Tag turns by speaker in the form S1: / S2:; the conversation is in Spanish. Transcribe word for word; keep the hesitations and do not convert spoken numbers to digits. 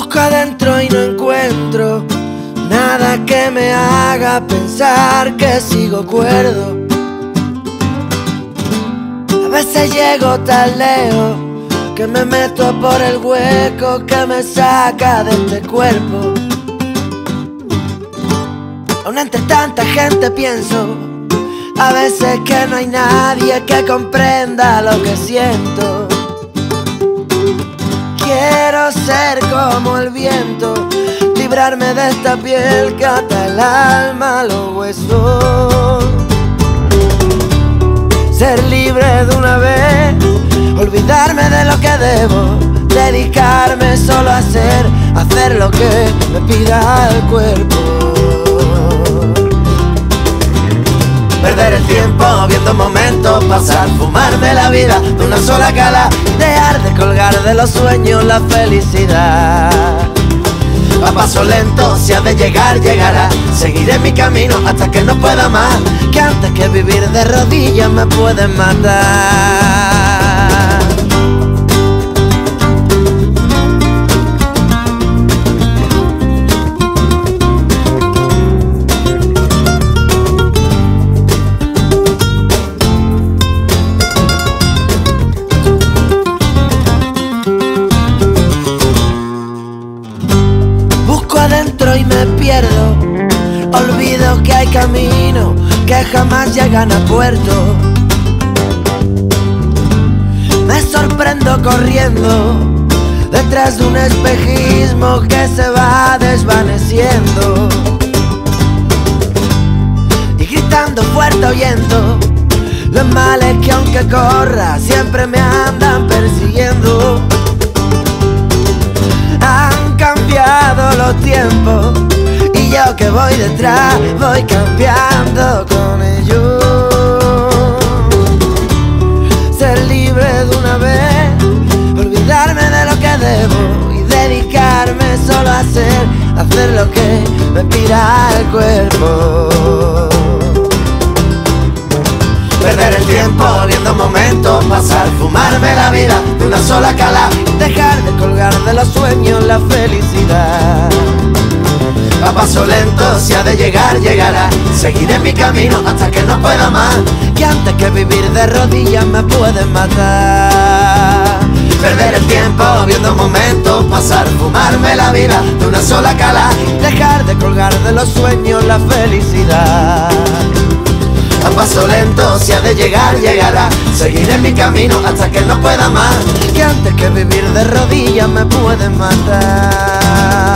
S1: Busco adentro y no encuentro nada que me haga pensar que sigo cuerdo. A veces llego tan lejos que me meto por el hueco que me saca de este cuerpo. Aún entre tanta gente pienso a veces que no hay nadie que comprenda lo que siento. Quiero ser como el viento, librarme de esta piel que ata el alma a los huesos. Ser libre de una vez, olvidarme de lo que debo, dedicarme solo a hacer, hacer lo que me pida el cuerpo. Perder el tiempo viendo momentos pasar, fumarme la vida de una sola cala, dejar de colgar de los sueños la felicidad. A paso lento, si ha de llegar, llegará. Seguiré mi camino hasta que no pueda más, que antes que vivir de rodillas me pueden matar. Adentro y me pierdo, olvido que hay caminos que jamás llegan a puerto. Me sorprendo corriendo detrás de un espejismo que se va desvaneciendo, y gritando fuerte oyendo los males que aunque corra siempre me andan persiguiendo. Han cambiado los tiempos y yo que voy detrás voy cambiando con ellos. Ser libre de una vez, olvidarme de lo que debo y dedicarme solo a hacer, hacer lo que me pida el cuerpo. Perder el tiempo viendo momentos pasar, fumarme la vida de una sola cala, dejar de colgar de los sueños la felicidad. A paso lento, si ha de llegar, llegará. Seguiré mi camino hasta que no pueda más, que antes que vivir de rodillas me pueden matar. Perder el tiempo viendo momentos pasar, fumarme la vida de una sola cala, dejar de colgar de los sueños la felicidad. A paso lento, si ha de llegar, llegará. Seguiré mi camino hasta que no pueda más, que antes que vivir de rodillas me pueden matar.